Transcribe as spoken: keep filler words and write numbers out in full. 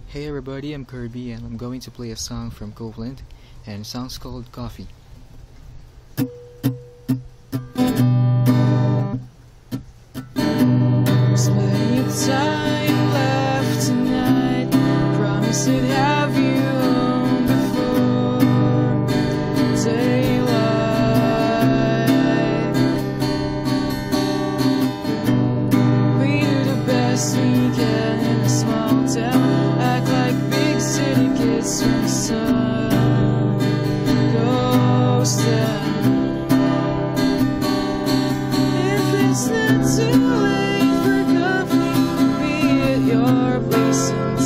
Hey everybody, I'm Kirby and I'm going to play a song from Copeland, and the song's called Coffee. There's plenty of time left tonight. Promise to have you home before daylight. We do the best we can in a small town. Act like big city kids when the sun goes down. If it's not too late for coffee, we'll be at your place.